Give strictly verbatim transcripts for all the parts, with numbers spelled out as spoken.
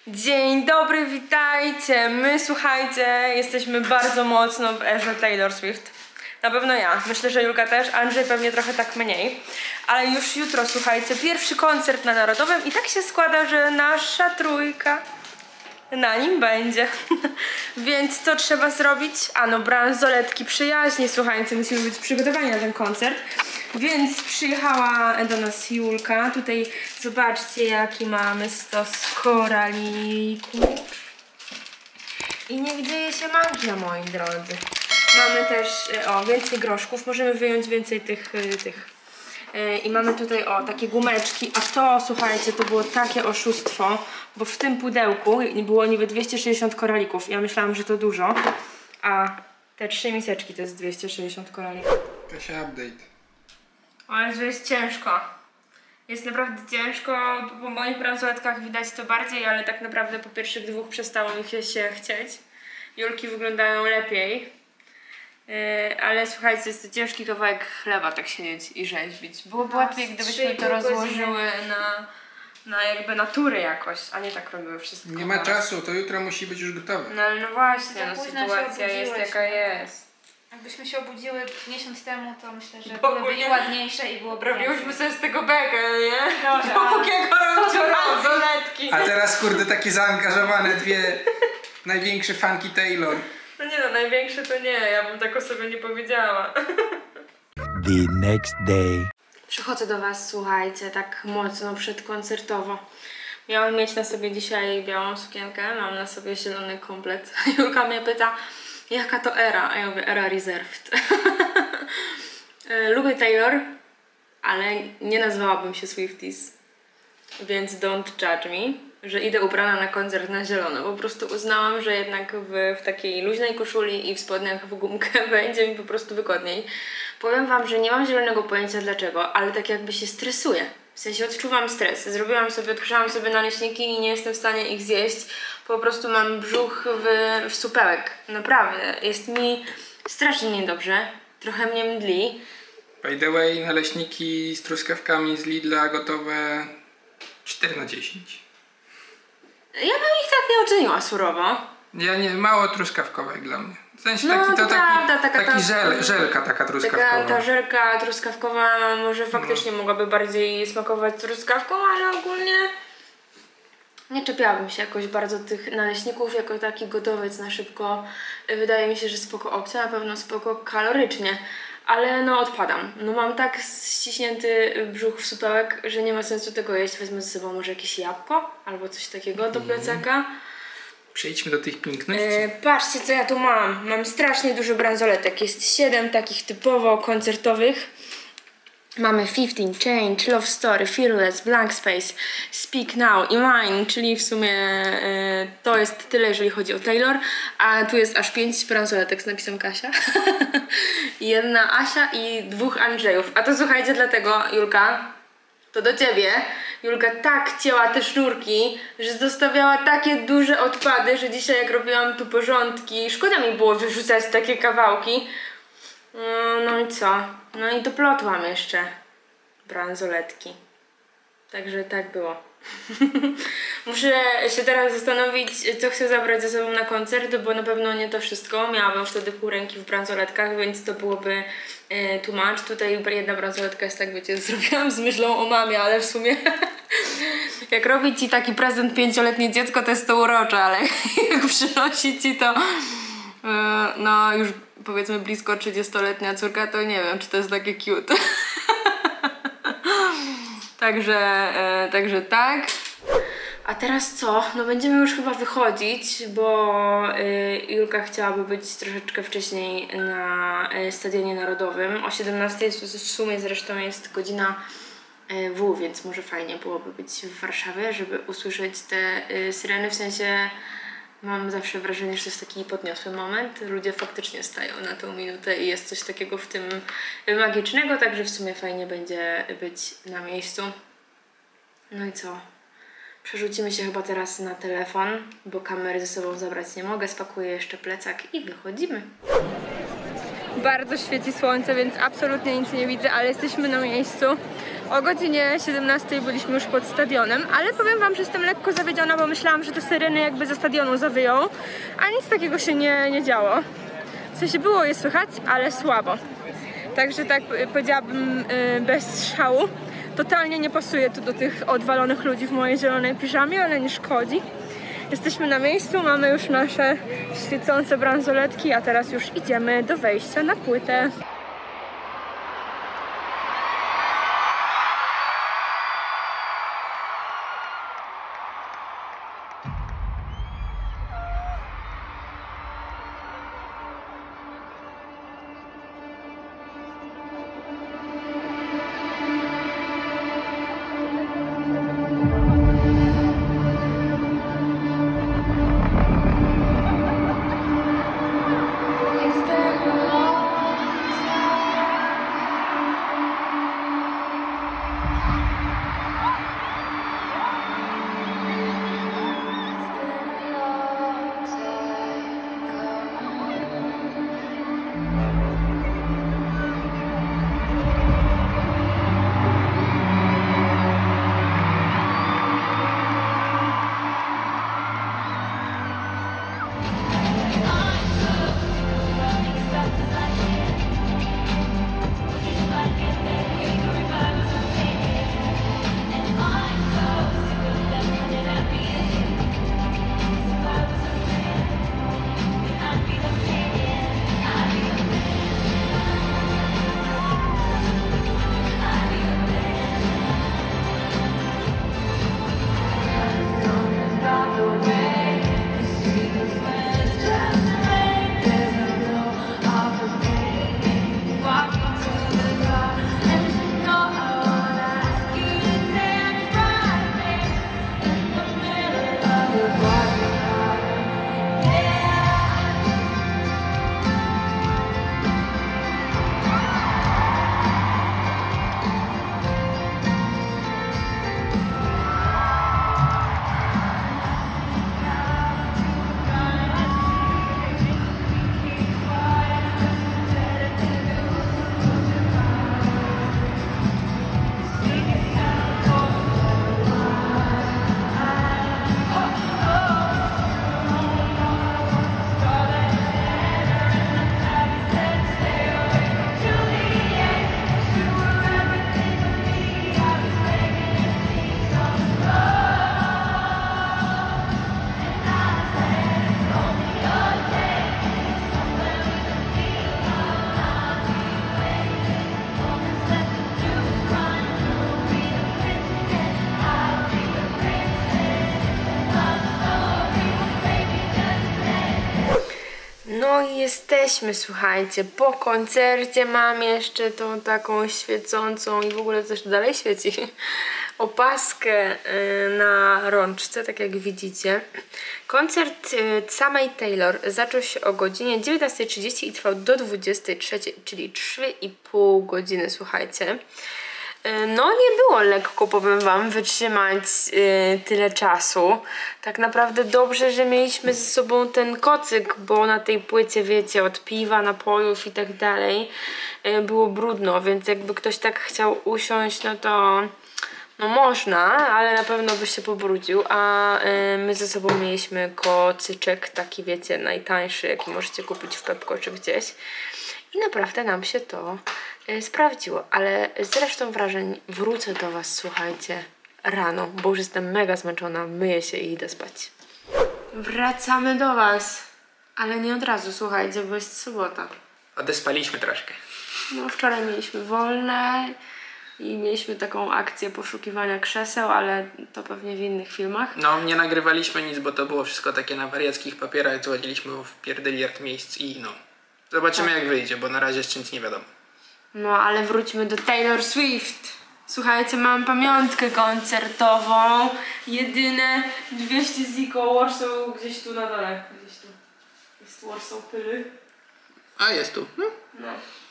Dzień dobry, witajcie! My, słuchajcie, jesteśmy bardzo mocno w erze Taylor Swift. Na pewno ja, myślę, że Julka też, Andrzej pewnie trochę tak mniej. Ale już jutro, słuchajcie, pierwszy koncert na Narodowym i tak się składa, że nasza trójka na nim będzie. Więc co trzeba zrobić? A no, bransoletki przyjaźni, słuchajcie, musimy być przygotowani na ten koncert. Więc przyjechała do nas Julka. Tutaj zobaczcie, jaki mamy stos koralików. I niech dzieje się magia, moi drodzy. Mamy też, o, więcej groszków. Możemy wyjąć więcej tych, tych. I mamy tutaj, o, takie gumeczki. A to, słuchajcie, to było takie oszustwo, bo w tym pudełku było niby dwieście sześćdziesiąt koralików. Ja myślałam, że to dużo, a te trzy miseczki to jest dwieście sześćdziesiąt koralików. To się update. Ale że jest ciężko. Jest naprawdę ciężko, po moich bransoletkach widać to bardziej, ale tak naprawdę po pierwszych dwóch przestało mi się chcieć. Julki wyglądają lepiej. Yy, ale słuchajcie, jest to ciężki kawałek chleba tak siedzieć i rzeźbić. Byłoby łatwiej, gdybyśmy to rozłożyły na, na jakby natury jakoś, a nie tak robiły wszystko. Nie ma czasu, to jutro musi być już gotowe. No ale no właśnie, no, sytuacja jest jaka jest. Jakbyśmy się obudziły miesiąc temu, to myślę, że Bo byłyby i ładniejsze i byłoby robiłyśmy sobie z tego bekę, nie? No, no, pókiego robicie bransoletki. A teraz kurde takie zaangażowane dwie największe fanki Taylor. No nie no, największe to nie, ja bym tak o sobie nie powiedziała. The next day. Przychodzę do was, słuchajcie, tak mocno przedkoncertowo. Miałam mieć na sobie dzisiaj białą sukienkę, mam na sobie zielony komplet. Julka mnie pyta, jaka to era? A ja mówię, era reserved. Lubię Taylor, ale nie nazwałabym się Swifties. Więc don't judge me, że idę ubrana na koncert na zielono. Po prostu uznałam, że jednak w, w takiej luźnej koszuli i w spodniach w gumkę będzie mi po prostu wygodniej. Powiem wam, że nie mam zielonego pojęcia dlaczego, ale tak jakby się stresuję. W sensie odczuwam stres. Zrobiłam sobie, odkryłam sobie naleśniki i nie jestem w stanie ich zjeść. Po prostu mam brzuch w, w supełek. Naprawdę. Jest mi strasznie niedobrze. Trochę mnie mdli. By the way, naleśniki z truskawkami z Lidla gotowe cztery na dziesięć. Ja bym ich tak nie oceniła surowo. Ja nie, mało truskawkowe dla mnie. W sensie No, taki, to to taki, prawda, taka taki ta- żel, żelka taka truskawkowa. Taka ta żelka truskawkowa może faktycznie No. mogłaby bardziej smakować truskawką, ale ogólnie nie czepiałabym się jakoś bardzo tych naleśników jako taki gotowiec na szybko. Wydaje mi się, że spoko opcja, na pewno spoko kalorycznie, ale no odpadam. No mam tak ściśnięty brzuch w supełek, że nie ma sensu tego jeść. Wezmę ze sobą może jakieś jabłko albo coś takiego do plecaka. Przejdźmy do tych piękności. E, patrzcie, co ja tu mam. Mam strasznie dużo bransoletek. Jest siedem takich typowo koncertowych. Mamy fifteen, Change, Love Story, Fearless, Blank Space, Speak Now i Mine, czyli w sumie e, to jest tyle, jeżeli chodzi o Taylor. A tu jest aż pięć bransoletek z napisem Kasia. Jedna Asia i dwóch Andrzejów. A to słuchajcie, dlatego, Julka, to do ciebie. Julka tak cięła te sznurki, że zostawiała takie duże odpady, że dzisiaj jak robiłam tu porządki, szkoda mi było wyrzucać takie kawałki. No i co? No i doplotłam jeszcze bransoletki. Także tak było. Muszę się teraz zastanowić, co chcę zabrać ze sobą na koncert, bo na pewno nie to wszystko. Miałabym wtedy pół ręki w bransoletkach, więc to byłoby e, too much. Tutaj jedna bransoletka jest, tak wiecie, zrobiłam z myślą o mamie, ale w sumie jak robi ci taki prezent pięcioletnie dziecko, to jest to urocze, ale jak przynosi ci to e, no już powiedzmy blisko trzydziestoletnia córka, to nie wiem, czy to jest takie cute. Także, e, także tak. A teraz co? No będziemy już chyba wychodzić, bo y, Julka chciałaby być troszeczkę wcześniej na y, Stadionie Narodowym. O siedemnastej w sumie zresztą jest godzina y, W, więc może fajnie byłoby być w Warszawie, żeby usłyszeć te y, syreny. W sensie mam zawsze wrażenie, że to jest taki podniosły moment. Ludzie faktycznie stają na tą minutę i jest coś takiego w tym magicznego, także w sumie fajnie będzie być na miejscu. No i co? Przerzucimy się chyba teraz na telefon, bo kamery ze sobą zabrać nie mogę. Spakuję jeszcze plecak i wychodzimy. Bardzo świeci słońce, więc absolutnie nic nie widzę, ale jesteśmy na miejscu. O godzinie siedemnastej byliśmy już pod stadionem, ale powiem wam, że jestem lekko zawiedziona, bo myślałam, że te syreny jakby ze stadionu zawyją, a nic takiego się nie, nie działo. W sensie było je słychać, ale słabo. Także tak powiedziałabym bez szału. Totalnie nie pasuje tu do tych odwalonych ludzi w mojej zielonej piżamie, ale nie szkodzi. Jesteśmy na miejscu, mamy już nasze świecące bransoletki, a teraz już idziemy do wejścia na płytę. No i jesteśmy, słuchajcie, po koncercie mam jeszcze tą taką świecącą i w ogóle coś dalej świeci opaskę na rączce, tak jak widzicie. Koncert samej Taylor zaczął się o godzinie dziewiętnastej trzydzieści i trwał do dwudziestej trzeciej, czyli trzy i pół godziny, słuchajcie. No nie było lekko, powiem wam, wytrzymać yy, tyle czasu. Tak naprawdę dobrze, że mieliśmy ze sobą ten kocyk, bo na tej płycie, wiecie, od piwa, napojów i tak dalej yy, było brudno, więc jakby ktoś tak chciał usiąść, no to no można, ale na pewno by się pobrudził, a yy, my ze sobą mieliśmy kocyczek, taki wiecie, najtańszy, jaki możecie kupić w Pepko czy gdzieś. I naprawdę nam się to y, sprawdziło, ale z resztą wrażeń wrócę do was, słuchajcie, rano, bo już jestem mega zmęczona, myję się i idę spać. Wracamy do was, ale nie od razu, słuchajcie, bo jest sobota. Odespaliśmy troszkę. No wczoraj mieliśmy wolne i mieliśmy taką akcję poszukiwania krzeseł, ale to pewnie w innych filmach. No, nie nagrywaliśmy nic, bo to było wszystko takie na wariackich papierach, dzwoniliśmy w pierdyliard miejsc i no. Zobaczymy jak wyjdzie, bo na razie jeszcze nic nie wiadomo. No ale wróćmy do Taylor Swift. Słuchajcie, mam pamiątkę koncertową. Jedyne dwieście ziko Warsaw gdzieś tu na dole. Gdzieś tu jest Warsaw Pyly. A jest tu. Hmm? No.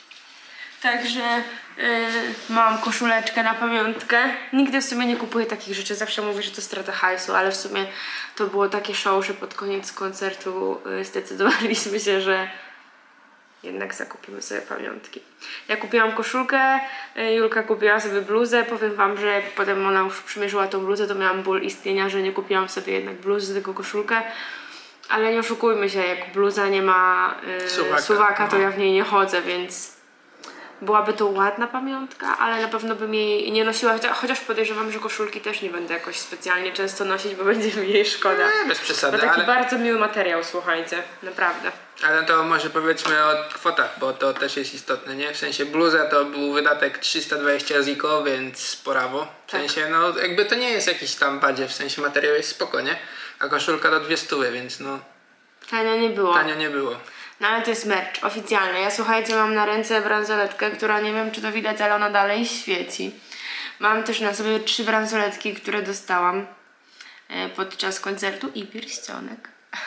Także yy, mam koszuleczkę na pamiątkę. Nigdy w sumie nie kupuję takich rzeczy. Zawsze mówię, że to strata hajsu, ale w sumie to było takie show, że pod koniec koncertu yy, zdecydowaliśmy się, że jednak zakupimy sobie pamiątki. Ja kupiłam koszulkę, Julka kupiła sobie bluzę. Powiem wam, że jak potem ona już przymierzyła tą bluzę, to miałam ból istnienia, że nie kupiłam sobie jednak bluzy, tylko koszulkę. Ale nie oszukujmy się, jak bluza nie ma yy, Suwaka. suwaka, to No. ja w niej nie chodzę, więc byłaby to ładna pamiątka, ale na pewno bym jej nie nosiła, chociaż podejrzewam, że koszulki też nie będę jakoś specjalnie często nosić, bo będzie mi jej szkoda. Nie, bez przesady, To taki ale, bardzo miły materiał, słuchajcie, naprawdę. ale to może powiedzmy o kwotach, bo to też jest istotne, nie? W sensie bluza to był wydatek trzysta dwadzieścia ziko, więc sporawo. W Tak. sensie, no jakby to nie jest jakiś tam badzie, w sensie materiał jest spoko, nie? A koszulka do dwie stówy, więc no Tanio nie było. tanio nie było. No ale to jest merch oficjalny. Ja słuchajcie, mam na ręce bransoletkę, która nie wiem czy to widać, ale ona dalej świeci. Mam też na sobie trzy bransoletki, które dostałam e, podczas koncertu i pierścionek.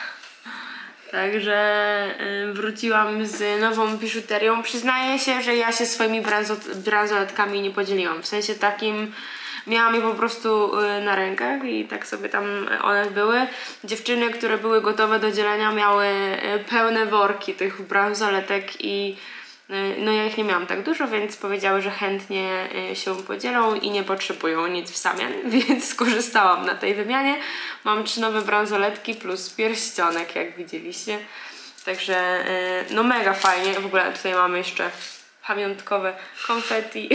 Także y, wróciłam z nową biżuterią. Przyznaję się, że ja się swoimi branso- bransoletkami nie podzieliłam. W sensie takim miałam je po prostu y, na rękach i tak sobie tam one były. Dziewczyny, które były gotowe do dzielenia, miały y, pełne worki tych bransoletek i y, no ja ich nie miałam tak dużo, więc powiedziały, że chętnie y, się podzielą i nie potrzebują nic w zamian, więc skorzystałam na tej wymianie. Mam trzy nowe bransoletki plus pierścionek, jak widzieliście. Także y, no mega fajnie. W ogóle tutaj mamy jeszcze pamiątkowe konfetti.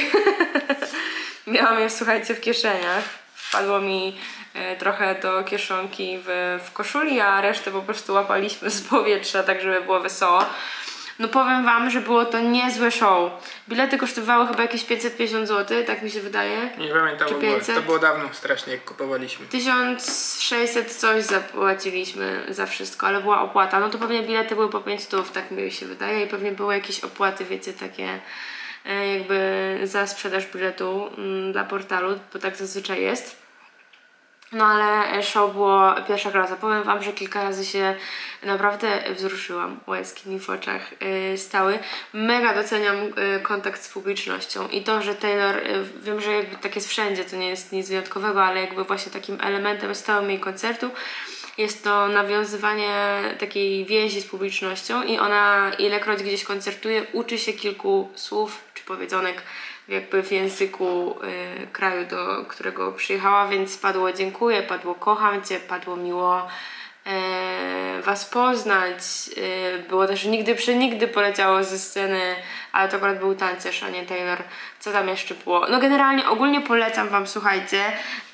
Miałam je, słuchajcie, w kieszeniach. Wpadło mi y, trochę do kieszonki w, w koszuli, a resztę po prostu łapaliśmy z powietrza, tak żeby było wesoło. No powiem wam, że było to niezłe show. Bilety kosztowały chyba jakieś pięćset pięćdziesiąt złotych, tak mi się wydaje. Nie pamiętam Czy w ogóle, pięćset? to było dawno strasznie jak kupowaliśmy. tysiąc sześćset coś zapłaciliśmy za wszystko, ale była opłata. No to pewnie bilety były po pięć stów, tak mi się wydaje. I pewnie były jakieś opłaty, wiecie, takie e, jakby za sprzedaż biletu m, dla portalu, bo tak zazwyczaj jest. No ale show było pierwsza klasa. Powiem wam, że kilka razy się naprawdę wzruszyłam. Łezki mi w oczach yy, stały. Mega doceniam yy, kontakt z publicznością i to, że Taylor, yy, wiem, że jakby tak jest wszędzie, to nie jest nic wyjątkowego, ale jakby właśnie takim elementem stałym jej koncertu jest to nawiązywanie takiej więzi z publicznością i ona ilekroć gdzieś koncertuje, uczy się kilku słów czy powiedzonek jakby w języku y, kraju, do którego przyjechała, więc padło dziękuję, padło kocham cię, padło miło y, was poznać. Y, było też nigdy przenigdy poleciało ze sceny, ale to akurat był tancerz, a nie Taylor. Co tam jeszcze było? No generalnie ogólnie polecam wam, słuchajcie.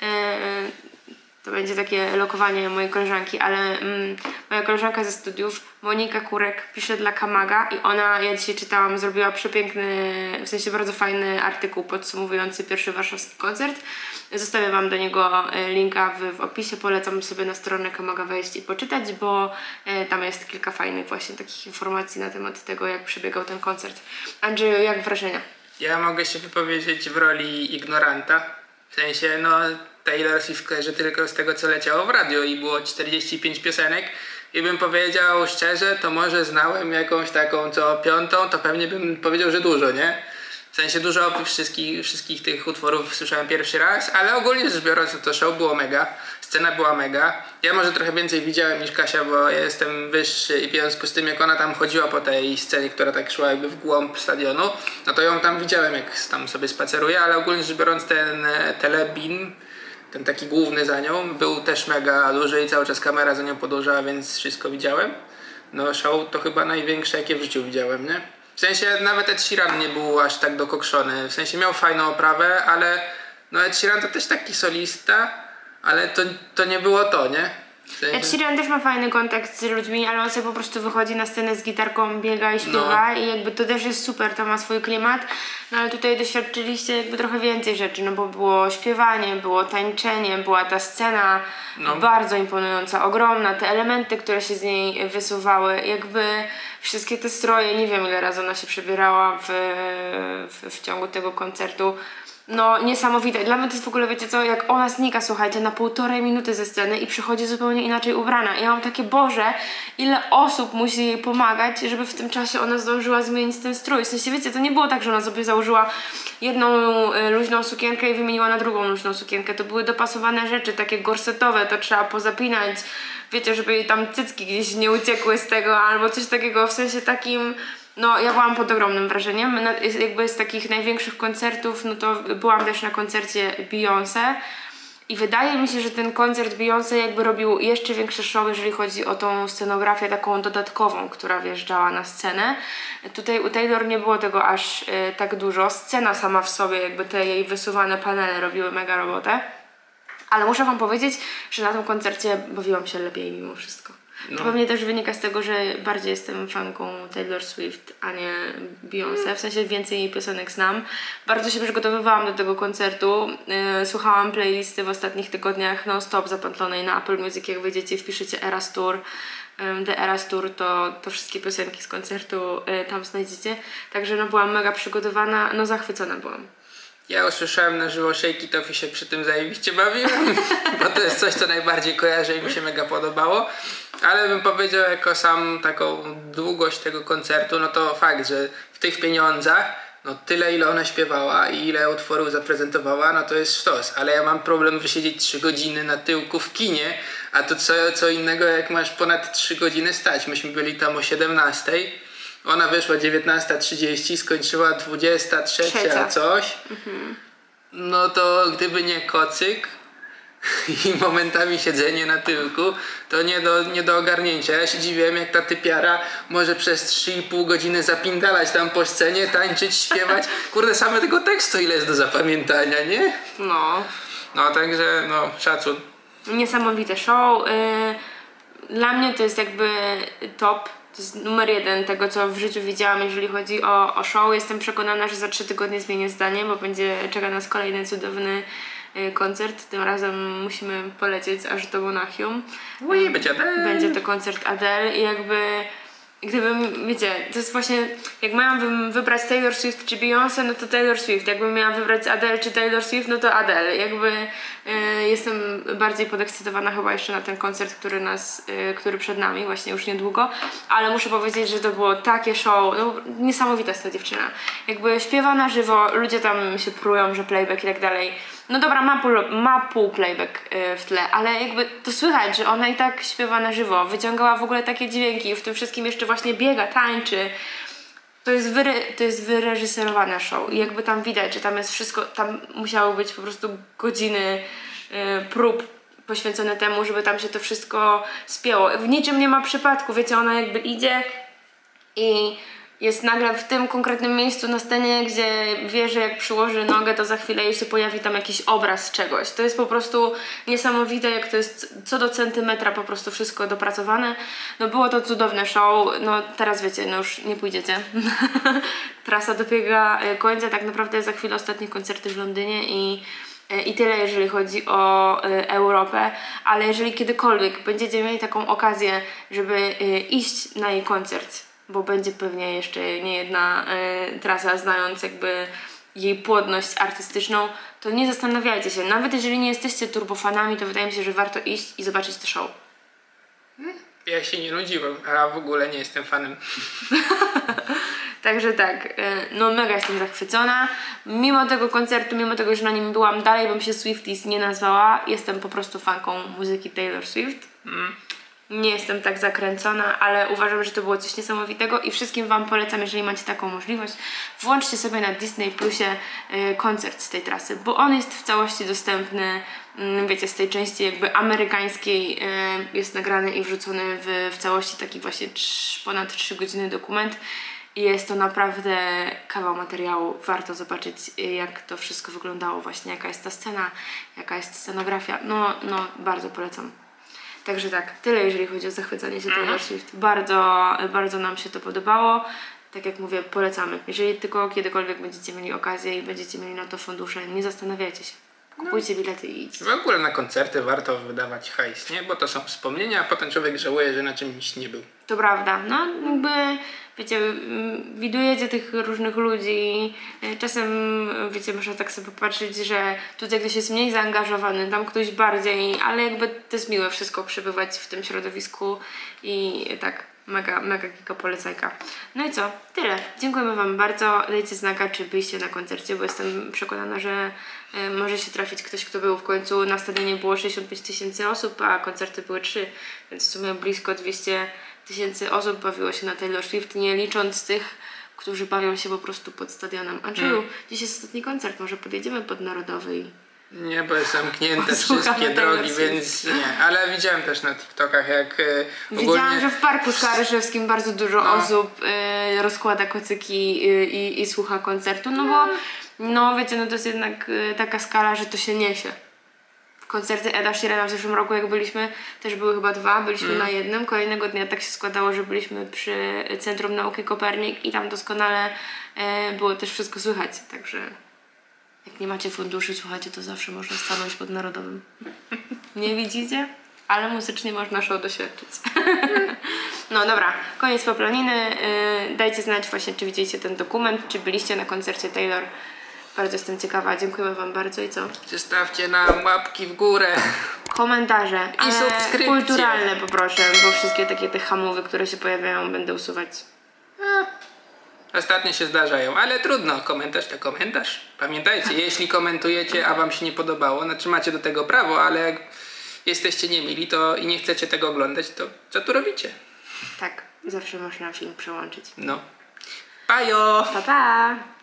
Y, To będzie takie lokowanie mojej koleżanki, ale mm, moja koleżanka ze studiów, Monika Kurek, pisze dla Kamaga i ona, ja dzisiaj czytałam, zrobiła przepiękny, w sensie bardzo fajny artykuł podsumowujący pierwszy warszawski koncert. Zostawię wam do niego linka w, w opisie, polecam sobie na stronę Kamaga wejść i poczytać, bo e, tam jest kilka fajnych właśnie takich informacji na temat tego, jak przebiegał ten koncert. Andrzeju, jak wrażenia? Ja mogę się wypowiedzieć w roli ignoranta. W sensie, no Taylor Swift kojarzy tylko z tego, co leciało w radio i było czterdzieści pięć piosenek i bym powiedział szczerze, to może znałem jakąś taką co piątą, to pewnie bym powiedział, że dużo, nie? W sensie dużo wszystkich, wszystkich tych utworów słyszałem pierwszy raz, ale ogólnie rzecz biorąc to show było mega, scena była mega. Ja może trochę więcej widziałem niż Kasia, bo ja jestem wyższy i w związku z tym jak ona tam chodziła po tej scenie, która tak szła jakby w głąb stadionu, no to ją tam widziałem jak tam sobie spaceruje, ale ogólnie rzecz biorąc ten e, telebim, ten taki główny za nią, był też mega duży i cały czas kamera za nią podążała, więc wszystko widziałem. No show to chyba największe jakie w życiu widziałem, nie? W sensie nawet Ed Sheeran nie był aż tak dokokszony, w sensie miał fajną oprawę, ale no Ed Sheeran to też taki solista, ale to, to nie było to, nie? W sensie... Ed Sheeran też ma fajny kontakt z ludźmi, ale on sobie po prostu wychodzi na scenę z gitarką, biega i śpiewa no. I jakby to też jest super, to ma swój klimat, no ale tutaj doświadczyliście jakby trochę więcej rzeczy, no bo było śpiewanie, było tańczenie, była ta scena no. bardzo imponująca, ogromna, te elementy, które się z niej wysuwały, jakby wszystkie te stroje, nie wiem ile razy ona się przebierała w, w, w ciągu tego koncertu. No niesamowite. Dla mnie to jest w ogóle, wiecie co, jak ona znika, słuchajcie, na półtorej minuty ze sceny i przychodzi zupełnie inaczej ubrana. Ja mam takie, Boże, ile osób musi jej pomagać, żeby w tym czasie ona zdążyła zmienić ten strój. W sensie, wiecie, to nie było tak, że ona sobie założyła jedną y, luźną sukienkę i wymieniła na drugą luźną sukienkę. To były dopasowane rzeczy, takie gorsetowe, to trzeba pozapinać. Wiecie, żeby jej tam cycki gdzieś nie uciekły z tego albo coś takiego, w sensie takim... No, ja byłam pod ogromnym wrażeniem. Na, jakby z takich największych koncertów, no to byłam też na koncercie Beyoncé. I wydaje mi się, że ten koncert Beyoncé jakby robił jeszcze większe show, jeżeli chodzi o tą scenografię taką dodatkową, która wjeżdżała na scenę. Tutaj u Taylor nie było tego aż y, tak dużo. Scena sama w sobie, jakby te jej wysuwane panele robiły mega robotę. Ale muszę wam powiedzieć, że na tym koncercie bawiłam się lepiej mimo wszystko. No. To pewnie też wynika z tego, że bardziej jestem fanką Taylor Swift, a nie Beyoncé. W sensie więcej jej piosenek znam. Bardzo się przygotowywałam do tego koncertu. Yy, słuchałam playlisty w ostatnich tygodniach non-stop zapętlonej na Apple Music. Jak wyjdziecie i wpiszecie Eras Tour, yy, The Eras Tour, to, to wszystkie piosenki z koncertu yy, tam znajdziecie. Także no byłam mega przygotowana, no zachwycona byłam. Ja usłyszałem na żywo Shake It Off i się przy tym zajebiście bawiłem, bo to jest coś, co najbardziej kojarzę i mi się mega podobało. Ale bym powiedział, jako sam taką długość tego koncertu, no to fakt, że w tych pieniądzach, no tyle ile ona śpiewała i ile utworów zaprezentowała, no to jest sztos. Ale ja mam problem wysiedzieć trzy godziny na tyłku w kinie, a to co, co innego jak masz ponad trzy godziny stać. Myśmy byli tam o siedemnastej. Ona wyszła dziewiętnasta trzydzieści, skończyła dwudziesta trzecia coś. Mhm. No to gdyby nie kocyk i momentami siedzenie na tyłku, to nie do, nie do ogarnięcia. Ja się dziwiłem, jak ta typiara może przez trzy i pół godziny zapindalać tam po scenie, tańczyć, śpiewać. Kurde, same tego tekstu ile jest do zapamiętania, nie? No. No także, no, szacun. Niesamowite show. Dla mnie to jest jakby top. To jest numer jeden tego, co w życiu widziałam, jeżeli chodzi o, o show. Jestem przekonana, że za trzy tygodnie zmienię zdanie, bo będzie czeka nas kolejny cudowny y, koncert. Tym razem musimy polecieć aż do Monachium. Ui, będzie Adele. Będzie to koncert Adele i jakby... Gdybym, wiecie, to jest właśnie, jak miałam wybrać Taylor Swift czy Beyoncé, no to Taylor Swift. Jakbym miała wybrać Adele czy Taylor Swift, no to Adele. Jakby y, jestem bardziej podekscytowana chyba jeszcze na ten koncert, który nas, y, który przed nami, właśnie już niedługo. Ale muszę powiedzieć, że to było takie show, no niesamowita jest ta dziewczyna. Jakby śpiewa na żywo, ludzie tam się prują, że playback i tak dalej. No dobra, ma pół, ma pół playback y, w tle, ale jakby to słychać, że ona i tak śpiewa na żywo, wyciągała w ogóle takie dźwięki, w tym wszystkim jeszcze właśnie biega, tańczy. To jest, wyre, to jest wyreżyserowane show i jakby tam widać, że tam jest wszystko, tam musiały być po prostu godziny y, prób poświęcone temu, żeby tam się to wszystko spięło. W niczym nie ma przypadku, wiecie, ona jakby idzie i jest nagle w tym konkretnym miejscu na scenie, gdzie wie, że jak przyłoży nogę, to za chwilę jej się pojawi tam jakiś obraz czegoś. To jest po prostu niesamowite, jak to jest co do centymetra po prostu wszystko dopracowane. No było to cudowne show, no teraz wiecie, no już nie pójdziecie. Trasa dobiega końca, tak naprawdę za chwilę ostatnie koncerty w Londynie i I tyle, jeżeli chodzi o y, Europę, ale jeżeli kiedykolwiek będziecie mieli taką okazję, żeby y, iść na jej koncert, bo będzie pewnie jeszcze nie jedna y, trasa, znając jakby jej płodność artystyczną, to nie zastanawiajcie się. Nawet jeżeli nie jesteście turbofanami, to wydaje mi się, że warto iść i zobaczyć to show. Ja się nie nudziłem, a w ogóle nie jestem fanem. Także tak, no mega jestem zachwycona. Mimo tego koncertu, mimo tego, że na nim byłam, dalej bym się Swifties nie nazwała. Jestem po prostu fanką muzyki Taylor Swift. Mm. Nie jestem tak zakręcona, ale uważam, że to było coś niesamowitego i wszystkim wam polecam, jeżeli macie taką możliwość, włączcie sobie na Disney Plusie y, koncert z tej trasy, bo on jest w całości dostępny, y, wiecie, z tej części jakby amerykańskiej y, jest nagrany i wrzucony w, w całości taki właśnie trz, ponad trzy godziny dokument. I jest to naprawdę kawał materiału. Warto zobaczyć, jak to wszystko wyglądało właśnie, jaka jest ta scena, jaka jest scenografia. No, no bardzo polecam. Także tak, tyle jeżeli chodzi o zachwycanie się Taylor Swift. Bardzo, bardzo nam się to podobało. Tak jak mówię, polecamy. Jeżeli tylko kiedykolwiek będziecie mieli okazję i będziecie mieli na to fundusze, nie zastanawiajcie się. Kupujcie bilety i idźcie. W ogóle na koncerty warto wydawać hajs, nie? Bo to są wspomnienia, a potem człowiek żałuje, że na czymś nie był. To prawda. No jakby, wiecie, widujecie tych różnych ludzi. Czasem, wiecie, można tak sobie popatrzeć, że tutaj ktoś jest mniej zaangażowany, tam ktoś bardziej, ale jakby to jest miłe wszystko przebywać w tym środowisku i tak mega, mega giga polecajka. No i co? Tyle. Dziękujemy wam bardzo. Dajcie znaka, czy byliście na koncercie, bo jestem przekonana, że y, może się trafić ktoś, kto był w końcu. Na stadionie było sześćdziesiąt pięć tysięcy osób, a koncerty były trzy, więc w sumie blisko dwieście tysięcy osób bawiło się na Taylor Swift, nie licząc tych, którzy bawią się po prostu pod stadionem. Andrzeju, Hmm. dziś jest ostatni koncert, może podjedziemy pod Narodowy i... Nie, bo jest zamknięte Posłuchamy wszystkie Taylor drogi, Swift. więc nie. Ale widziałem też na TikTokach, jak e, Widziałam, ogólnie... że w Parku Skaryszewskim bardzo dużo No. osób y, rozkłada kocyki y, i, i słucha koncertu, no bo no wiecie, no to jest jednak y, taka skala, że to się niesie. Koncerty Eda Sheerana w zeszłym roku, jak byliśmy, też były chyba dwa, byliśmy Mm. na jednym. Kolejnego dnia tak się składało, że byliśmy przy Centrum Nauki Kopernik i tam doskonale e, było też wszystko słychać, także jak nie macie funduszy, słuchajcie, to zawsze można stanąć pod Narodowym. Nie widzicie? Ale muzycznie można show doświadczyć. No dobra, koniec poplaniny. Yy, dajcie znać właśnie, czy widzieliście ten dokument, czy byliście na koncercie Taylor. Bardzo jestem ciekawa. Dziękujemy wam bardzo i co? Zostawcie nam łapki w górę. Komentarze. I subskrypcje. Kulturalne poproszę, bo wszystkie takie te hamowy, które się pojawiają, będę usuwać. Ostatnio się zdarzają, ale trudno. Komentarz to komentarz. Pamiętajcie, jeśli komentujecie, a wam się nie podobało, znaczy macie do tego prawo, ale jak jesteście niemili to i nie chcecie tego oglądać, to co tu robicie? Tak, zawsze można film przełączyć. No. Pajo! Pa, pa!